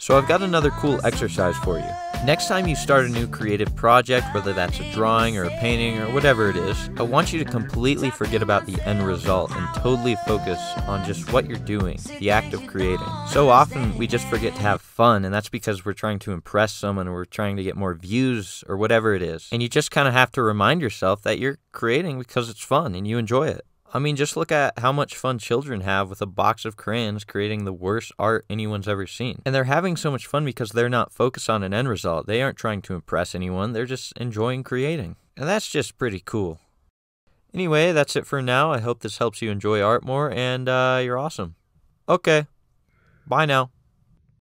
So I've got another cool exercise for you. Next time you start a new creative project, whether that's a drawing or a painting or whatever it is, I want you to completely forget about the end result and totally focus on just what you're doing, the act of creating. So often we just forget to have fun, and that's because we're trying to impress someone or we're trying to get more views or whatever it is. And you just kind of have to remind yourself that you're creating because it's fun and you enjoy it. I mean, just look at how much fun children have with a box of crayons creating the worst art anyone's ever seen. And they're having so much fun because they're not focused on an end result. They aren't trying to impress anyone. They're just enjoying creating. And that's just pretty cool. Anyway, that's it for now. I hope this helps you enjoy art more, and you're awesome. Okay, bye now.